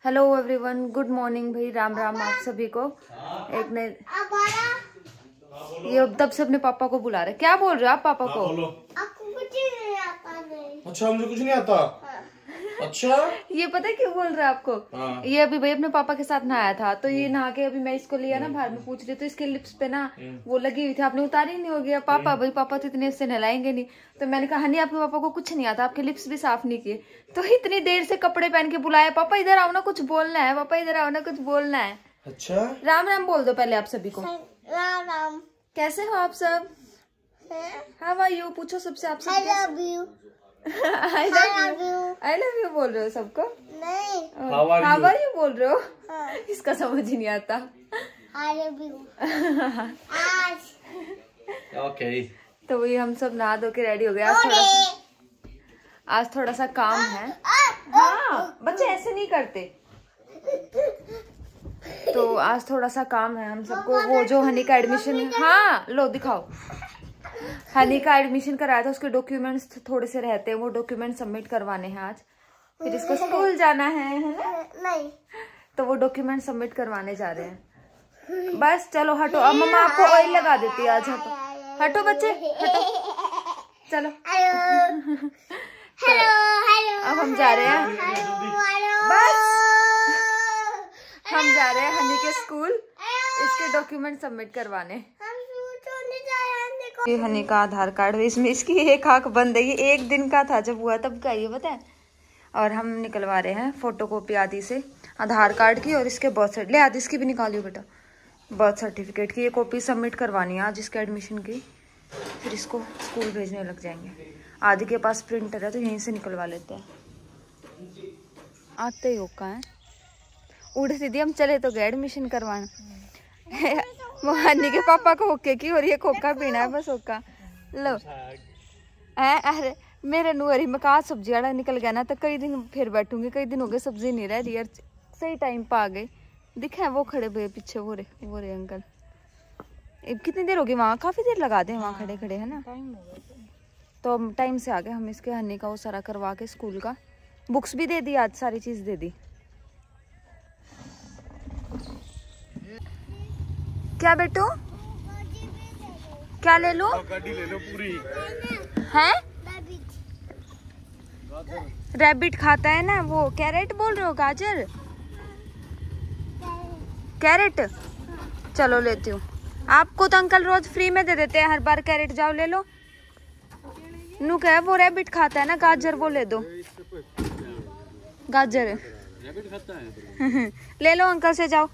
Hello everyone, good morning भाई, राम राम आप सभी को। एक नए ये तब से अपने पापा को बुला रहे। क्या बोल रहे हो आप पापा को? आपको कुछ नहीं आता नहीं। अच्छा, मुझे कुछ नहीं आता। अच्छा, ये पता है क्यों बोल रहा है आपको? ये अभी भाई अपने पापा के साथ नहाया था, तो ये नहा के अभी मैं इसको लिया ना बाहर में, पूछ रही तो इसके लिप्स पे ना वो लगी हुई थी, आपने उतारी नहीं हो गया। पापा भाई पापा तो इतने से नहलाएंगे नहीं, तो मैंने कहा हनी आपके पापा को कुछ नहीं आता, आपके लिप्स भी साफ नहीं किए। तो इतनी देर से कपड़े पहन के बुलाया, पापा इधर आओ ना कुछ बोलना है, पापा इधर आओ ना कुछ बोलना है। अच्छा, राम राम बोल दो पहले आप सभी को। राम राम। कैसे हो आप सब? हाउ आर यू पूछो सबसे आप सब। I love you। I love you बोल रहे हो सबको? नहीं। हाउ आर यू बोल रहे हो? इसका समझ ही नहीं आता। I love you। आज। ओके। तो वही हम सब नहा धो के रेडी हो गए। आज थोड़ा सा काम है। हाँ, बच्चे ऐसे नहीं करते। तो आज थोड़ा सा काम है हम सबको। वो जो हनी का एडमिशन, हाँ लो दिखाओ, हनी का एडमिशन कराया था, उसके डॉक्यूमेंट्स थोड़े से रहते हैं, वो डॉक्यूमेंट सबमिट करवाने हैं आज। फिर इसको स्कूल जाना है ना? नहीं। तो वो डॉक्यूमेंट सबमिट करवाने जा रहे हैं। बस चलो हटो, अब मम्मा आपको ऑयल लगा देती है आज। हटो हटो बच्चे हटो, चलो। हेलो। अब हम जा रहे हैं, बस हम जा रहे हैं हनी के स्कूल, इसके डॉक्यूमेंट सबमिट करवाने। ये हनी का आधार कार्ड, इसमें इसकी एक आंख बंद है। ये एक दिन का था जब हुआ तब का, ये पता है। और हम निकलवा रहे हैं फोटोकॉपी आदि से आधार कार्ड की, और इसके बर्थ सर्टिफिकेट, ले आदि इसकी भी निकालियो बेटा, बर्थ सर्टिफिकेट की ये कॉपी सबमिट करवानी है आज इसके एडमिशन की। फिर इसको स्कूल भेजने लग जाएंगे। आदि के पास प्रिंटर है तो यहीं से निकलवा लेते हैं। आते ही होका है उड़ दीदी, हम चले तो गए एडमिशन करवाना। वो हनी के पापा को होके की और ये खोखा पीना है बस होका लो। अरे मेरे नुअरी में कहा सब्जी वाला निकल गया ना, तो कई दिन फिर बैठूंगी। कई दिन हो गए सब्जी नहीं रह रही यार, सही टाइम पे आ गई। दिखा है वो खड़े हुए पीछे, वो रे अंकल। कितनी देर होगी वहाँ? काफी देर लगा दे वहाँ खड़े खड़े, है ना? तो टाइम से आ गए हम। इसके हनी का वो सारा करवा के स्कूल का, बुक्स भी दे दी आज, सारी चीज दे दी। क्या बेटू, क्या ले लो? गाड़ी ले लो पूरी। हैं? रैबिट खाता है ना वो। कैरेट बोल रहे हो? गाजर, कैरेट। चलो लेती हूँ। आपको तो अंकल रोज फ्री में दे देते हैं हर बार कैरेट, जाओ ले लो। नू क्या है, वो रैबिट खाता है ना, गाजर वो ले दो। गाजर रैबिट खाता है। ले लो अंकल से, जाओ।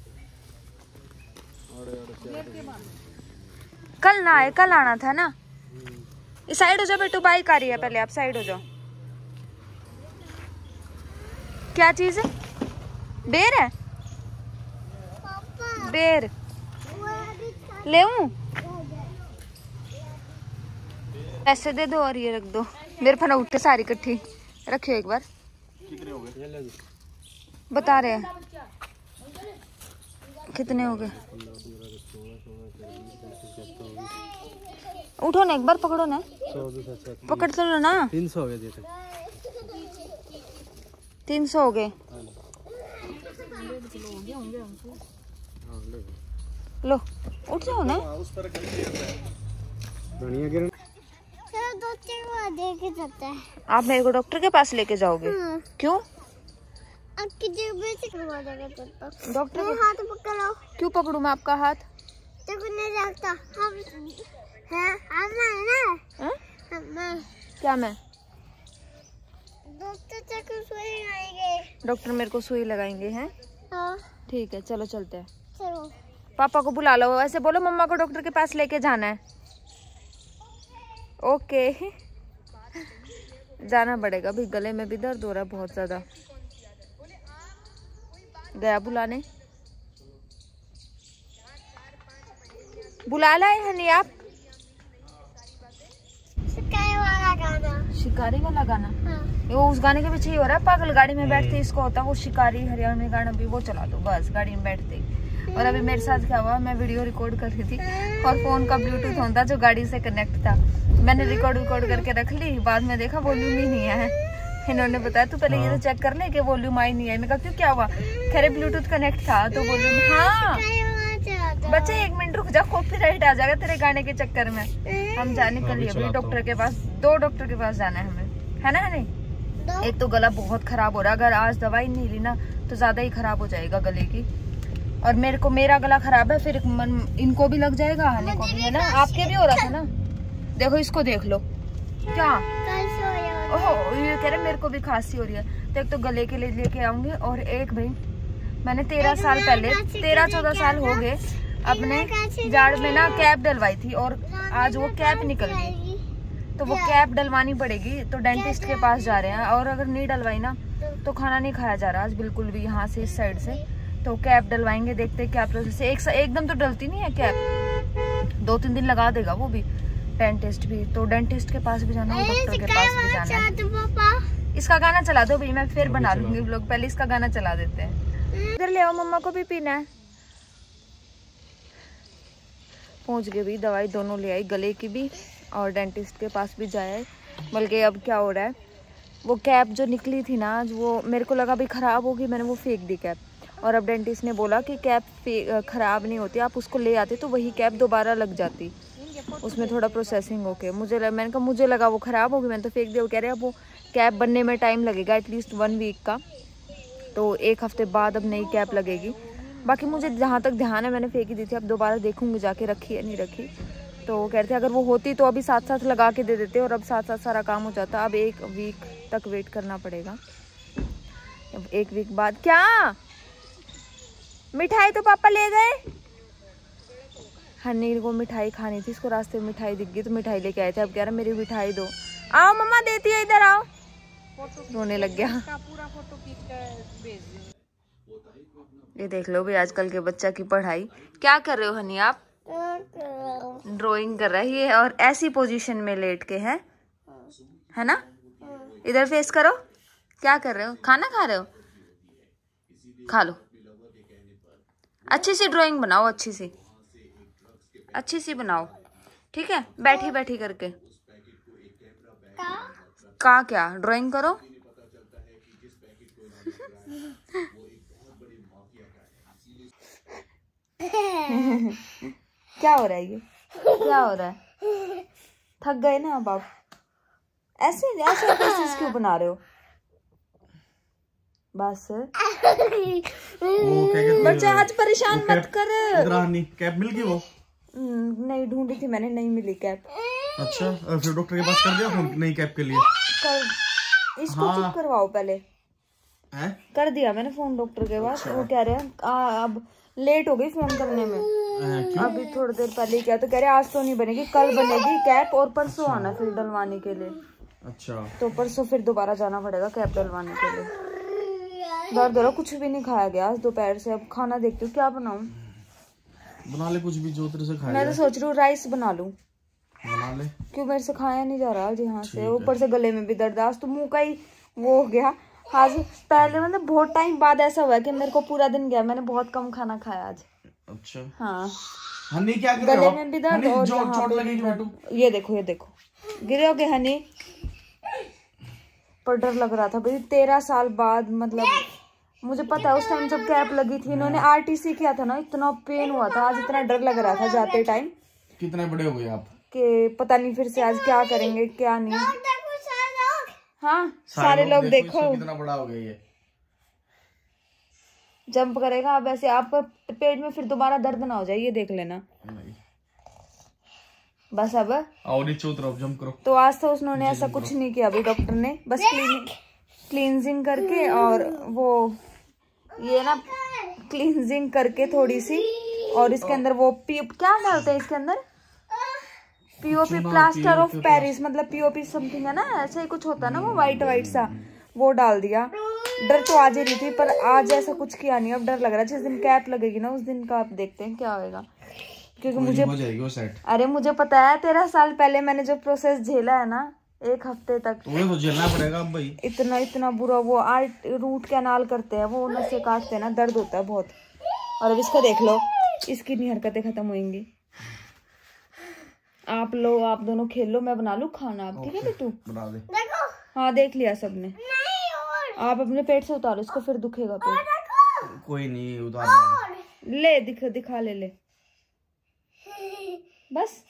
कल ना आए, कल आना था ना। इस साइड हो जाओ बेटू, बाइक आ रही है, पहले आप साइड हो जाओ। क्या चीज है? बेर है? बेर ले आऊं? ऐसे दे दो और ये रख दो। मेरे फना उठते सारी इकट्ठी रखियो एक बार। कितने हो गए? बता रहे हैं कितने हो गए। उठो ना एक बार, पकड़ो ना, पकड़ तो लो ना। 300 हो गए। 300 हो गए। लो उठ जाओ ना। आप मेरे को डॉक्टर के पास लेके जाओगे? क्यों? आपकी जेब में से करवा देगा डॉक्टर के हाथ पकड़ो। क्यों पकड़ूं मैं आपका हाथ? तो नहीं रखता हम हैं, हम ना हम क्या मैं? डॉक्टर तक सुई लगाएंगे। डॉक्टर मेरे को सुई लगाएंगे हैं? हाँ ठीक है चलो चलते हैं। चलो। पापा को बुला लो, ऐसे बोलो मम्मा को डॉक्टर के पास लेके जाना है। ओके जाना पड़ेगा भाई, गले में भी दर्द हो रहा है बहुत ज्यादा। गया बुलाने, बुला लाए हनी आप? शिकारी वाला गाना? हाँ। वो उस गाने के पीछे ही हो रहा है पागल। गाड़ी में बैठते इसको होता वो शिकारी हरियाणवी गाना भी वो चला दो बस गाड़ी में बैठते। और अभी मेरे साथ क्या हुआ, मैं वीडियो रिकॉर्ड कर रही थी और फोन का ब्लूटूथ होता जो गाड़ी से कनेक्ट था, मैंने रिकॉर्ड करके रख ली। बाद में देखा वॉल्यूम ही नहीं है, इन्होंने बताया तू पहले ये तो चेक कर ले कि वॉल्यूम आई नहीं है। मैं कहा क्यों, क्या हुआ? कह रहे ब्लूटूथ कनेक्ट था तो वॉल्यूम। हाँ बच्चे 1 मिनट रुक जा, कॉपीराइट आ जाएगा तेरे गाने के चक्कर में। हम जाने के लिए अभी डॉक्टर के पास, 2 डॉक्टर के पास जाना है हमें, है ना हनी? एक तो गला बहुत खराब हो रहा है, अगर आज दवाई नहीं ली ना तो ज्यादा ही खराब हो जाएगा गले की। और मेरा गला खराब है, फिर इनको भी लग जाएगा, हनी को भी, है ना? आपके भी हो रहा था ना, देखो इसको देख लो क्या। ओहो ये कह रहे मेरे को भी खांसी हो रही है। तो एक तो गले के लिए लेके आऊंगी, और एक भाई मैंने 13 साल पहले 13-14 साल हो गए अपने जाड़ में ना कैप डलवाई थी, और आज वो कैप निकल गई तो वो कैप डलवानी पड़ेगी। तो डेंटिस्ट के पास जा रहे हैं, और अगर नहीं डलवाई ना तो खाना नहीं खाया जा रहा आज बिल्कुल भी, यहाँ से इस साइड से। तो कैप डलवाएंगे, देखते हैं क्या प्रोसेस है। एकदम तो डलती नहीं है कैप, 2-3 दिन लगा देगा वो भी डेंटिस्ट भी। तो डेंटिस्ट के पास भी जाना है, डॉक्टर के पास भी जाना है। इसका गाना चला दो भाई, मैं फिर बना लूंगी व्लॉग, पहले इसका गाना चला देते हैं। इधर ले आओ, मम्मा को भी पीना है। पहुंच गए भी, दवाई दोनों ले आई, गले की भी और डेंटिस्ट के पास भी जाए। बल्कि अब क्या हो रहा है, वो कैप जो निकली थी ना आज, वो मेरे को लगा भी खराब होगी, मैंने वो फेंक दी कैप। और अब डेंटिस्ट ने बोला कि कैप खराब नहीं होती, आप उसको ले आते तो वही कैप दोबारा लग जाती, उसमें थोड़ा प्रोसेसिंग होके। मैंने कहा मुझे लगा वो खराब होगी, मैंने तो फेंक दिया। वो कह रहे अब वो कैप बनने में टाइम लगेगा, एटलीस्ट 1 वीक का, तो 1 हफ्ते बाद अब नई कैप लगेगी। बाकी मुझे जहाँ तक ध्यान है मैंने फेंक ही दी थी, अब दोबारा देखूंगी जाके रखी है नहीं रखी। तो कहते अगर वो होती तो अभी साथ साथ लगा के दे देते, और अब साथ साथ सारा काम हो जाता। अब 1 वीक तक वेट करना पड़ेगा। अब 1 वीक बाद क्या मिठाई तो पापा ले गए। हनी को मिठाई खानी थी, इसको रास्ते में मिठाई दिख गई तो मिठाई लेके आए थे। अब कह रहा मेरी मिठाई दो। आओ मम्मा देती है, इधर आओ। रोने लग गया। ये देख लो भी आजकल के बच्चा की पढ़ाई। क्या कर रहे हो हनी आप? ड्राइंग कर रही है, और ऐसी पोजीशन में लेट के है ना? इधर फेस करो। क्या कर रहे हो? खाना खा रहे हो? खा लो। अच्छी सी ड्राइंग बनाओ, अच्छी सी बनाओ, ठीक है? बैठी बैठी करके का क्या ड्राइंग करो। क्या हो रहा है ये? क्या हो रहा है? थक गए ना अब आप? ऐसे क्यों बना रहे हो? बस बच्चा आज परेशान मत कर। कैप मिल गई वो? नहीं ढूंढी थी मैंने, नहीं मिली कैप। अच्छा फिर डॉक्टर के पास कर दिया फोन नई कैप के लिए? कर, इसको चुप करवाओ पहले। है? कर दिया मैंने फोन डॉक्टर के पास। वो कह रहे हैं अब लेट हो गई फोन करने में। अभी थोड़ी देर पहले क्या, तो कह रहे आज तो नहीं बनेगी, कल बनेगी कैप, और परसों आना फिर डलवाने के लिए। अच्छा तो परसों फिर दोबारा जाना पड़ेगा कैप डलवाने के लिए। दर्द हो रहा, कुछ भी नहीं खाया गया आज दोपहर से। अब खाना देखती हूँ क्या बनाऊं। बना ले कुछ भी जो तेरे से खाया। मैं तो सोच रही हूँ राइस बना लूं। बना ले। क्यों मेरे से खाया नहीं जा रहा आज यहाँ से, ऊपर से गले में भी दर्द। आज तो मुंह का ही वो हो गया। आज पहले मतलब बहुत टाइम बाद ऐसा हुआ कि मेरे को पूरा दिन गया, मैंने बहुत कम खाना खाया आज। अच्छा हाँ हनी क्या कर रहे हो? गले में भी दर्द और चोट लगेगी बेटू। ये देखो गिरोगे हनी। पर डर लग रहा था भाई, 13 साल बाद। मतलब मुझे पता है उस टाइम जब कैप लगी थी, इन्होंने RTC किया था ना, इतना पेन हुआ था। आज इतना डर लग रहा था जाते टाइम। कितने बड़े हो गए आप? कि पता नहीं फिर से आज क्या करेंगे क्या नहीं। हाँ सारे लोग देखो कितना बड़ा हो गया ये। जंप करेगा अब ऐसे, आपका पेट में फिर दोबारा दर्द ना हो जाए, ये देख लेना। बस अब आओ नीचे उतरो, जंप करो। तो आज तो उन्होंने ऐसा कुछ नहीं किया अभी डॉक्टर ने, बस क्लींजिंग करके, और वो ये ना क्लींजिंग करके थोड़ी सी, और इसके अंदर वो क्या डालते हैं इसके अंदर? POP प्लास्टर ऑफ पेरिस, मतलब POP समथिंग है ना, ऐसा ही कुछ होता है ना, वो वाइट सा, वो डाल दिया। डर तो आज ही रही थी, पर आज ऐसा कुछ किया नहीं। अब डर लग रहा है, जिस दिन कैप लगेगी ना उस दिन का आप देखते हैं क्या होएगा। क्योंकि मुझे हो जाएगी वो सेट। अरे मुझे पता है 13 साल पहले मैंने जो प्रोसेस झेला है ना 1 हफ्ते तक, वो तो झेलना पड़ेगा अब भाई। इतना बुरा। वो रूट कैनाल करते हैं, वो नसें काटते हैं ना, दर्द होता है बहुत। और अब इसका देख लो, इसकी नहीं हरकतें खत्म होंगी। आप दोनों खेल लो, मैं बना लूं खाना अब, ठीक है बेटू? बना दे। हाँ देख लिया सबने। आप अपने पेट से उतारो इसको, फिर दुखेगा पेट। कोई नहीं उतार ले दिखा ले बस।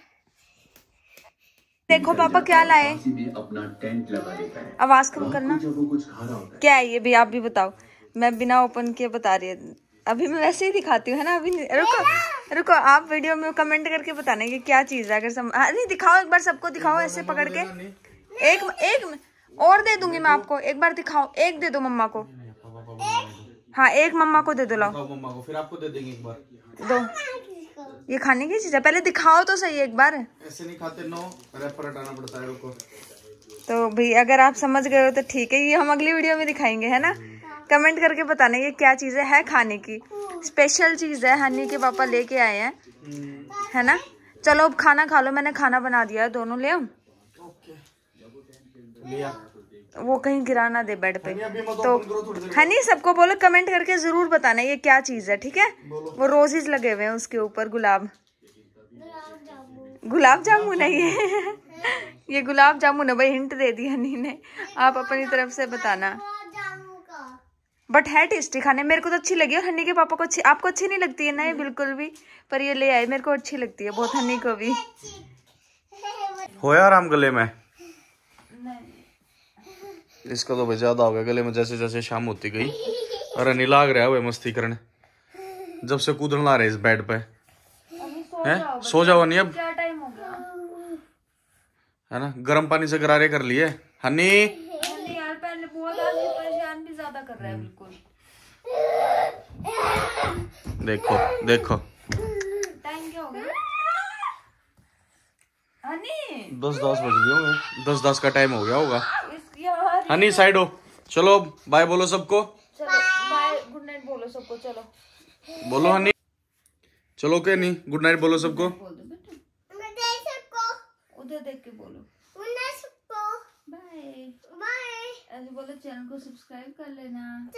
देखो पापा क्या लाए। अपना टेंट लगा देता है। आवाज कम करना। जब वो कुछ खा रहा होता है। क्या है ये भी, आप भी बताओ। मैं बिना ओपन किए बता रही है, अभी मैं वैसे ही दिखाती हूँ है ना। अभी रुको आप वीडियो में कमेंट करके बताना कि क्या चीज है। अगर नहीं दिखाओ, एक बार सबको दिखाओ ऐसे पकड़ के। एक और दे दूंगी मैं आपको, एक बार दिखाओ। एक दे दो मम्मा को। हाँ एक मम्मा को दे दो, लाओ मम्मा को, फिर आपको दे देंगे एक बार। दो, ये खाने की चीज है, पहले दिखाओ तो सही एक बार। ऐसे नहीं खाते, नो रैपर हटाना पड़ता है। रुको तो भाई अगर आप समझ गए हो तो ठीक है, ये हम अगली वीडियो में दिखाएंगे है ना। कमेंट करके बताना ये क्या चीज है खाने की, स्पेशल चीज है, हनी के पापा लेके आए हैं है ना। चलो अब खाना खा लो, मैंने खाना बना दिया है, दोनों ले आओ। लिया। वो कहीं गिरा ना दे बेड पे। तो हनी सबको बोलो कमेंट करके जरूर बताना ये क्या चीज है, ठीक है। वो रोजेज लगे हुए हैं उसके ऊपर, गुलाब जामुन है ये गुलाब जामुन है भाई, हिंट दे दी हनी ने। आप अपनी तरफ से बताना। बट है टेस्टी खाने, मेरे को तो अच्छी लगी। और हनी के पापा को अच्छी, आपको अच्छी नहीं लगती है ना ये बिल्कुल भी, पर ये ले आए, मेरे को अच्छी लगती है बहुत, हनी को भी। होया आराम गले में? इसका तो भाई ज्यादा हो गया गले में, जैसे जैसे शाम होती गई। और हनी लाग रहा है वो मस्ती करने, जब से कूदने ला रहे इस बेड पे। हैं सो जाओ नहीं अब, क्या टाइम हो गया है ना। गर्म पानी से गरारे कर लिए हनी। यार पहले बहुत आदमी परेशान भी ज्यादा कर रहा है बिल्कुल। देखो टाइम क्या हो गया हनी? 10 बज गए होंगे, 10 का टाइम हो गया होगा। यार हनी साइड हो, चलो बाय बोलो सबको। चलो बाय, गुड नाइट बोलो सबको। चलो बोलो हनी, चलो के नहीं, गुड नाइट बोलो सबको। बोल दो बेटा, सबको उधर देख के बोलो सबको बाय। बाय। ऐसे बोलो चैनल को सब्सक्राइब कर लेना।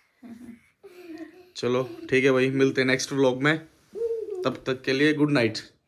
चलो ठीक है भाई, मिलते हैं नेक्स्ट व्लॉग में, तब तक के लिए गुड नाइट।